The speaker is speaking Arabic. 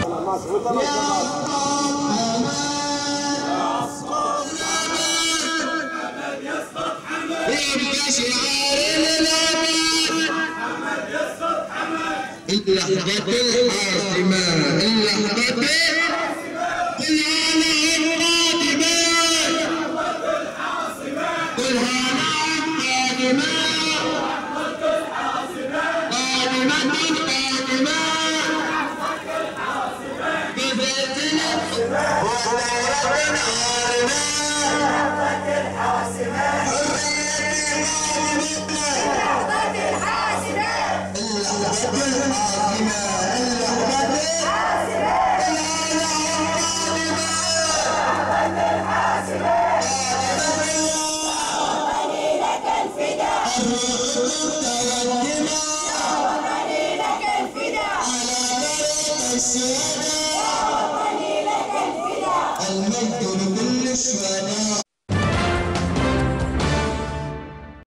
اللحظة الحاسمة اللحظة كلها نعم قادمة كلها نعم قادمة قادمة بذاتنا ودورة عارمة المجد